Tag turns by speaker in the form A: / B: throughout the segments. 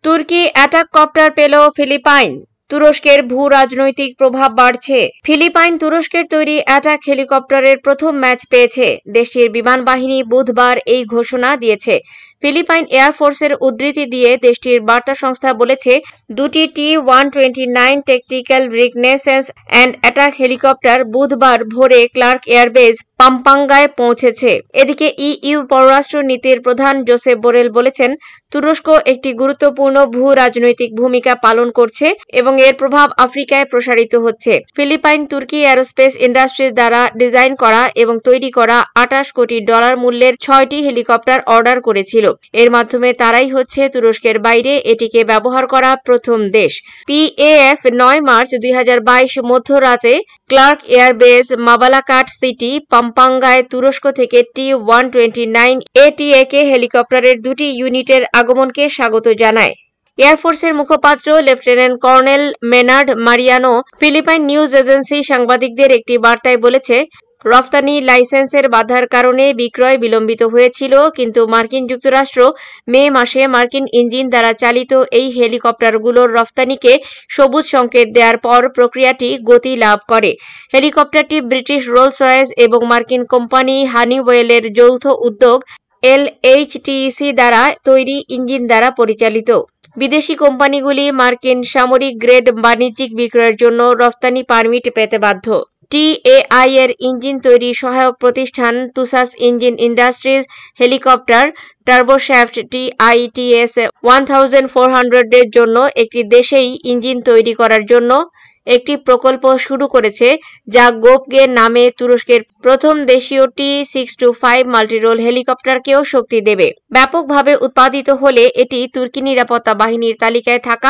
A: তুর্কি attack copter পেল Philippine. তুরস্কের ভূ রাজনৈতিক প্রভাব বাড়ছে। ফিলিপাইন তুরস্কের তৈরি অ্যাটাক হেলিকপ্টারের প্রথম ম্যাচ পেয়েছে। দেশটির বিমান বাহিনী বুধবার এই ঘোষণা দিয়েছে। ফিলিপাইন এয়ারফোর্সের উদ্ধৃতি দিয়ে দেশটির বার্তা সংস্থা বলেছে, দুটি T-129 tactical reconnaissance and attack helicopter বুধবার ভোরে ক্লার্ক এয়ারবেস পাম্পাঙ্গায় পৌঁছেছে। এদিকে ইইউ পররাষ্ট্র নীতির প্রধান জোসেফ বোরেল বলেছেন, তুরস্ক একটি গুরুত্বপূর্ণ ভূ রাজনৈতিক ভূমিকা পালন করছে এবং এর প্রভাব আফ্রিকায় প্রসারিত হচ্ছে। ফিলিপাইন তুর্কি এরোস্পেস ইন্ডাস্ট্রিজ দ্বারা ডিজাইন করা এবং তৈরি করা $28 কোটি মূল্যের 6টি হেলিকপ্টার অর্ডার করেছিল। এর মাধ্যমে তারাই হচ্ছে তুরস্কের বাইরে এটিকে ব্যবহার করা প্রথম দেশ। পিএএফ 9 মার্চ 2022 মধ্যরাতে ক্লার্ক এয়ারবেস মাবালাকাট সিটি পাম্পাঙ্গায় তুরস্ক থেকে T-129 ATAK হেলিকপ্টারের দুটি ইউনিটের আগমনকে স্বাগত জানায়। এয়ারফোর্সের মুখপাত্র lieutenant colonel Maynard Mariano Philippine news agency সাংবাদিকদের একটি বার্তায় বলেছে, রফতানি লাইসেন্সের বাধার কারণে বিক্রয় বিলম্বিত হয়েছিল, কিন্তু মার্কিন যুক্তরাষ্ট্র মে মাসে মার্কিন ইঞ্জিন দ্বারা চালিত এই হেলিকপ্টারগুলোর রফতানিকে সবুজ সংকেত দেওয়ার পর প্রক্রিয়াটি গতি লাভ করে। হেলিকপ্টারটি ব্রিটিশ রোলস রয়েস এবং মার্কিন কোম্পানি হানিওয়েলের যৌথ উদ্যোগ LHTEC দ্বারা তৈরি ইঞ্জিন দ্বারা পরিচালিত। বিদেশি কোম্পানিগুলি মার্কিন সামরিক গ্রেড বাণিজ্যিক বিক্রয়ের জন্য রফতানি পারমিট পেতে বাধ্য। টিএআই এর ইঞ্জিন তৈরি সহায়ক প্রতিষ্ঠান TUSAS engine industries helicopter turboshaft TITS 1400 এর জন্য একটি দেশেই ইঞ্জিন তৈরি করার জন্য একটি প্রকল্প শুরু করেছে, যা গোপগে নামে তুরস্কের প্রথম দেশীয় T-625 মাল্টিরোল হেলিকপ্টারকেও শক্তি দেবে। ব্যাপকভাবে উৎপাদিত হলে এটি তুর্কি নিরাপত্তা বাহিনীর তালিকায় থাকা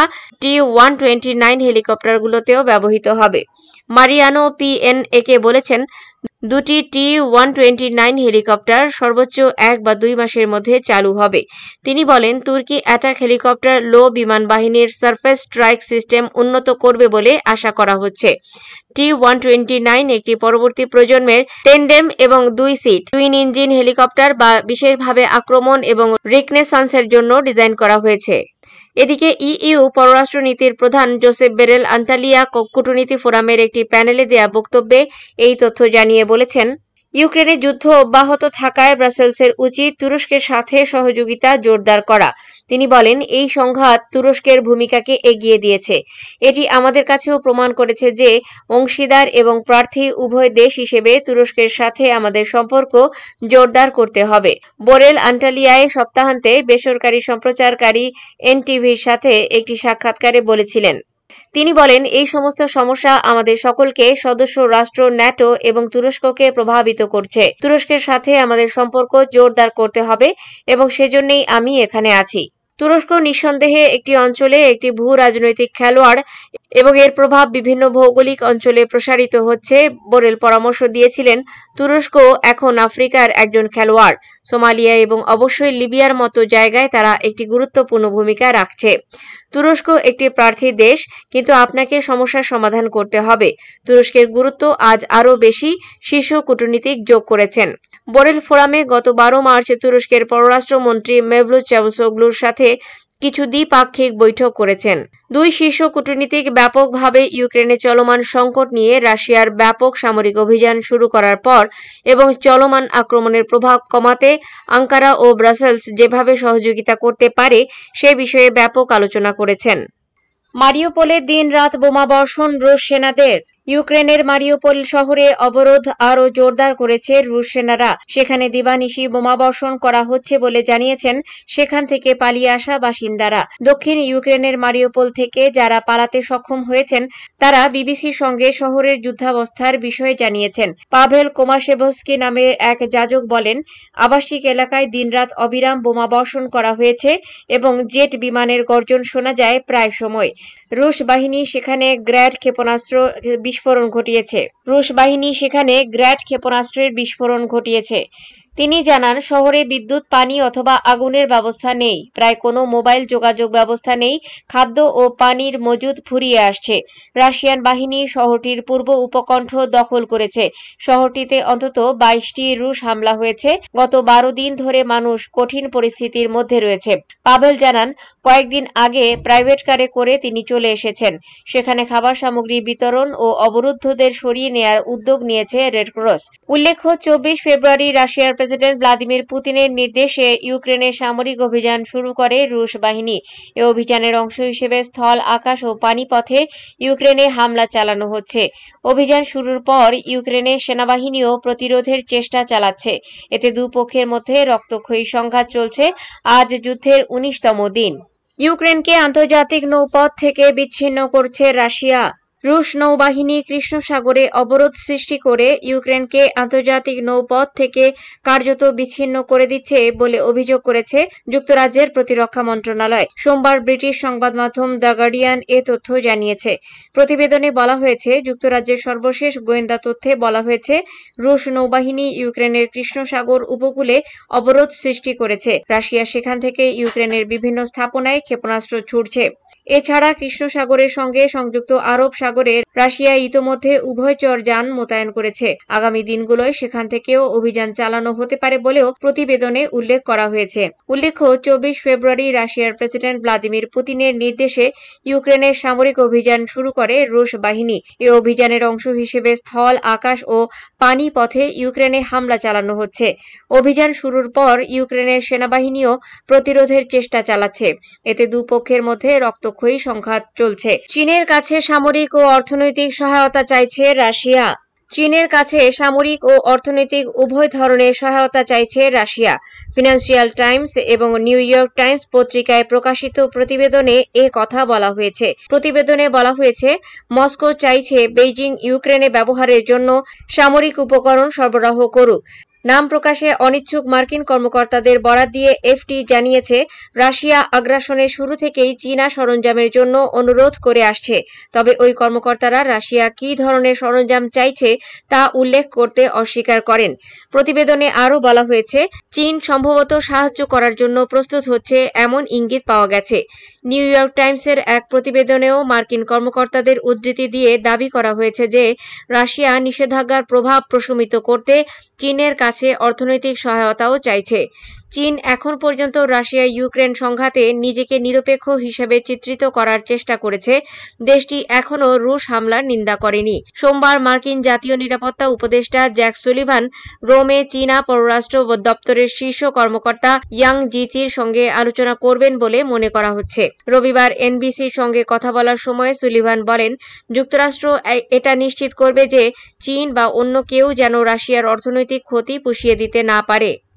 A: T-129 হেলিকপ্টারগুলোতেও ব্যবহৃত হবে। মারিয়ানো পিএনএকে বলেছেন, দুটি T-129 হেলিকপ্টার সর্বোচ্চ 1 বা 2 মাসের মধ্যে চালু হবে। তিনি বলেন, তুর্কি অ্যাটাক হেলিকপ্টার লো বিমান বাহিনীর সারফেস স্ট্রাইক সিস্টেম উন্নত করবে বলে আশা করা হচ্ছে। T-129 একটি পরবর্তী প্রজন্মের টেন্ডেম এবং 2 সিট টুইন ইঞ্জিন হেলিকপ্টার বা বিশেষভাবে আক্রমণ এবং রিকনেসান্সের জন্য ডিজাইন করা হয়েছে। এদিকে ইইউ পররাষ্ট্র নীতির প্রধান জোসেফ বেরেল আন্তালিয়া কূটনীতি ফোরামের একটি প্যানেলে দেয়া বক্তব্যে এই তথ্য জানিয়ে বলেছেন, ইউক্রেনে যুদ্ধ অব্যাহত থাকায় ব্রাসেলসের উচিত তুরস্কের সাথে সহযোগিতা জোরদার করা। তিনি বলেন, এই সংঘাত তুরস্কের ভূমিকাকে এগিয়ে দিয়েছে। এটি আমাদের কাছেও প্রমাণ করেছে যে অংশীদার এবং প্রার্থী উভয় দেশ হিসেবে তুরস্কের সাথে আমাদের সম্পর্ক জোরদার করতে হবে। বোরেল আন্টালিয়ায় সপ্তাহান্তে বেসরকারি সম্প্রচারকারী এনটিভির সাথে একটি সাক্ষাৎকারে বলেছিলেন। তিনি বলেন, এই সমস্ত সমস্যা আমাদের সকলকে, সদস্য রাষ্ট্র, ন্যাটো এবং তুরস্ককে প্রভাবিত করছে। তুরস্কের সাথে আমাদের সম্পর্ক জোরদার করতে হবে এবং সেজন্যই আমি এখানে আছি। তুরস্ক নিঃসন্দেহে একটি অঞ্চলে একটি ভূ রাজনৈতিক খেলোয়াড় এবং এর প্রভাব বিভিন্ন ভৌগোলিক অঞ্চলে প্রসারিত হচ্ছে। বোরেল পরামর্শ দিয়েছিলেন, তুরস্ক এখন আফ্রিকার একজন খেলোয়াড়। সোমালিয়া এবং অবশ্যই লিবিয়ার মতো জায়গায় তারা একটি গুরুত্বপূর্ণ ভূমিকা রাখছে। তুরস্ক একটি প্রার্থী দেশ, কিন্তু আপনাকে সমস্যার সমাধান করতে হবে। তুরস্কের গুরুত্ব আজ আরও বেশি, শীর্ষ কূটনীতিক যোগ করেছেন। বোরেল ফোরামে গত 12 মার্চ তুরস্কের পররাষ্ট্রমন্ত্রী মেভলুত চাভুসোগলুর সাথে কিছু দ্বিপাক্ষিক বৈঠক করেছেন। দুই শীর্ষ কূটনীতিক ব্যাপকভাবে ইউক্রেনে চলমান সংকট নিয়ে রাশিয়ার ব্যাপক সামরিক অভিযান শুরু করার পর এবং চলমান আক্রমণের প্রভাব কমাতে আঙ্কারা ও ব্রাসেলস যেভাবে সহযোগিতা করতে পারে সে বিষয়ে ব্যাপক আলোচনা করেছেন। মারিউপোলে দিন-রাত বোমাবর্ষণ রুশ সেনাদের। ইউক্রেনের মারিউপোল শহরে অবরোধ আরও জোরদার করেছে রুশ সেনারা। সেখানে দিবানিশি বোমাবর্ষণ করা হচ্ছে বলে জানিয়েছেন সেখান থেকে পালিয়ে আসা বাসিন্দারা। দক্ষিণ ইউক্রেনের মারিউপোল থেকে যারা পালাতে সক্ষম হয়েছেন তারা বিবিসির সঙ্গে শহরের যুদ্ধাবস্থার বিষয়ে জানিয়েছেন। পাভেল কোমাশেভস্কি নামের এক যাজক বলেন, আবাসিক এলাকায় দিনরাত অবিরাম বোমাবর্ষণ করা হয়েছে এবং জেট বিমানের গর্জন শোনা যায় প্রায় সময়। রুশ বাহিনী সেখানে গ্র্যাড ক্ষেপণাস্ত্রের বিস্ফোরণ ঘটিয়েছে। তিনি জানান, শহরে বিদ্যুৎ, পানি অথবা আগুনের ব্যবস্থা নেই, প্রায় কোনো মোবাইল যোগাযোগ ব্যবস্থা নেই, খাদ্য ও পানির মজুদ ফুরিয়ে আসছে। রাশিয়ান বাহিনী শহরটির পূর্ব উপকণ্ঠ দখল করেছে। শহরটিতে অন্তত 22টি রুশ হামলা হয়েছে। গত 12 দিন ধরে মানুষ কঠিন পরিস্থিতির মধ্যে রয়েছে। পাভেল জানান, কয়েকদিন আগে প্রাইভেট কারে করে তিনি চলে এসেছেন। সেখানে খাবার সামগ্রী বিতরণ ও অবরুদ্ধদের সরিয়ে নেয়ার উদ্যোগ নিয়েছে রেডক্রস। উল্লেখ্য, 24 ফেব্রুয়ারি রাশিয়ার প্রেসিডেন্ট ভ্লাদিমির পুতিনের নির্দেশে ইউক্রেনে সামরিক অভিযান শুরু করে রুশ বাহিনী। এ অভিযানের অংশ হিসেবে স্থল, আকাশ ও পানিপথে ইউক্রেনে হামলা চালানো হচ্ছে। অভিযান শুরুর পর ইউক্রেনের সেনাবাহিনীও প্রতিরোধের চেষ্টা চালাচ্ছে। এতে দুপক্ষের মধ্যে রক্তক্ষয়ী সংঘাত চলছে। আজ যুদ্ধের 19তম দিন। ইউক্রেনকে আন্তর্জাতিক নৌপথ থেকে বিচ্ছিন্ন করছে রাশিয়া। রুশ নৌবাহিনী কৃষ্ণ সাগরে অবরোধ সৃষ্টি করে ইউক্রেনকে আন্তর্জাতিক নৌপথ থেকে কার্যত বিচ্ছিন্ন করে দিচ্ছে বলে অভিযোগ করেছে যুক্তরাজ্যের প্রতিরক্ষা মন্ত্রণালয়। সোমবার ব্রিটিশ সংবাদ মাধ্যম দ্য গার্ডিয়ান এ তথ্য জানিয়েছে। প্রতিবেদনে বলা হয়েছে, যুক্তরাজ্যের সর্বশেষ গোয়েন্দা তথ্যে বলা হয়েছে, রুশ নৌবাহিনী ইউক্রেনের কৃষ্ণ সাগর উপকূলে অবরোধ সৃষ্টি করেছে। রাশিয়া সেখান থেকে ইউক্রেনের বিভিন্ন স্থাপনায় ক্ষেপণাস্ত্র ছুড়ছে। এছাড়া কৃষ্ণ সাগরের সঙ্গে সংযুক্ত আরব সাগরে রাশিয়া ইতোমধ্যে উভয়চর যান মোতায়েন করেছে। আগামী দিনগুলোয় সেখান থেকেও অভিযান চালানো হতে পারে বলেও প্রতিবেদনে উল্লেখ করা হয়েছে। উল্লেখ্য, 24 ফেব্রুয়ারি রাশিয়ার প্রেসিডেন্ট ভ্লাদিমির পুতিনের নির্দেশে ইউক্রেনের সামরিক অভিযান শুরু করে রুশ বাহিনী। এই অভিযানের অংশ হিসেবে স্থল, আকাশ ও পানি পথে ইউক্রেনে হামলা চালানো হচ্ছে। অভিযান শুরুর পর ইউক্রেনের সেনাবাহিনীও প্রতিরোধের চেষ্টা চালাচ্ছে। এতে দুপক্ষের মধ্যে রক্তক্ষয়ী সংঘাত চলছে। চীনের কাছে সামরিক ও অর্থনৈতিক সহায়তা চাইছে রাশিয়া। চীনের কাছে সামরিক ও অর্থনৈতিক উভয় ধরনের সহায়তা চাইছে রাশিয়া। ফিনান্সিয়াল টাইমস এবং নিউ ইয়র্ক টাইমস পত্রিকায় প্রকাশিত প্রতিবেদনে এ কথা বলা হয়েছে। প্রতিবেদনে বলা হয়েছে, মস্কো চাইছে বেইজিং ইউক্রেনে ব্যবহারের জন্য সামরিক উপকরণ সরবরাহ করুক। নাম প্রকাশে অনিচ্ছুক মার্কিন কর্মকর্তাদের বরাত দিয়ে এফটি জানিয়েছে, রাশিয়া আগ্রাসনের শুরু থেকেই চীনা সরঞ্জামের জন্য অনুরোধ করে আসছে। তবে ওই কর্মকর্তারা রাশিয়া কী ধরনের সরঞ্জাম চাইছে তা উল্লেখ করতে অস্বীকার করেন। প্রতিবেদনে আরও বলা হয়েছে, চীন সম্ভবত সাহায্য করার জন্য প্রস্তুত হচ্ছে এমন ইঙ্গিত পাওয়া গেছে। নিউ ইয়র্ক টাইমসের এক প্রতিবেদনেও মার্কিন কর্মকর্তাদের উদ্ধৃতি দিয়ে দাবি করা হয়েছে যে রাশিয়া নিষেধাজ্ঞার প্রভাব প্রশমিত করতে চীনের কাছে অর্থনৈতিক সহায়তাও চাইছে। চীন এখন পর্যন্ত রাশিয়া ইউক্রেন সংঘাতে নিজেকে নিরপেক্ষ হিসেবে চিত্রিত করার চেষ্টা করেছে। দেশটি এখনও রুশ হামলার নিন্দা করেনি। সোমবার মার্কিন জাতীয় নিরাপত্তা উপদেষ্টা জ্যাক সুলিভান রোমে চীনা পররাষ্ট্র দপ্তরের শীর্ষ কর্মকর্তা ইয়াং জিচির সঙ্গে আলোচনা করবেন বলে মনে করা হচ্ছে। রবিবার এনবিসির সঙ্গে কথা বলার সময় সুলিভান বলেন, যুক্তরাষ্ট্র এটা নিশ্চিত করবে যে চীন বা অন্য কেউ যেন রাশিয়ার অর্থনৈতিক ক্ষতি পুষিয়ে দিতে না পারে।